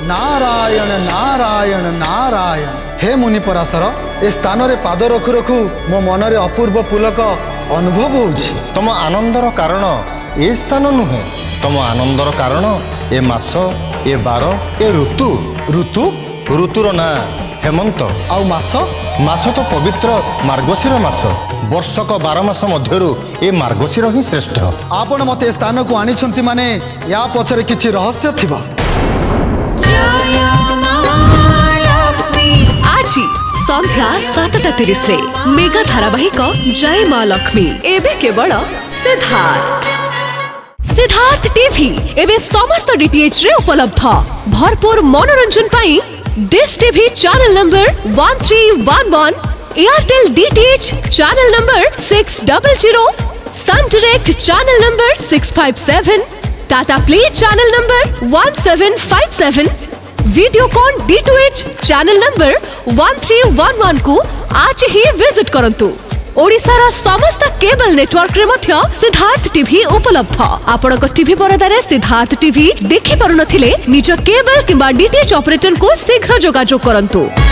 नारायण नारायण नारायण। हे मुनि पराशर ए स्थान रे पाद रखु रखु मो मन रे अपूर्व पुलक अनुभव होछि। तुम आनंदर कारण ए स्थान नुहे, तुम आनंदर कारण ए मास, ए बार, ए ऋतु। ऋतु ऋतुर ना हेमंत। आउ मास मास तो पवित्र मार्गशीर मास। वर्षक 12 मास मध्यरु ए मार्गशीर ही श्रेष्ठ। आपण मते स्थान को आनिछंती माने या पछरे किछि रहस्य थिबा। आज संध्या 7:30 रे मेगा धारावाहिक जय माँ लक्ष्मी एबे केवल सिद्धार्थ टीवी एबे समस्त डीटीएच रे उपलब्ध। भरपूर मनोरंजन पाई dish TV channel number 1311, Airtel DTH channel number 600, Sun Direct channel number 657, Tata play channel number 1757, Videocon D2H channel number 1311 को आज ही विजिट करंतु। ओडिशार समस्त केबल नेटवर्क रे मध्य सिद्धार्थ टीवी उपलब्ध। आपनक टीवी परदारे सिद्धार्थ टीवी देखि पारुनथिले निज केबल किंबा डीटीएच ऑपरेटर को शीघ्र जोगाजोग करंतु।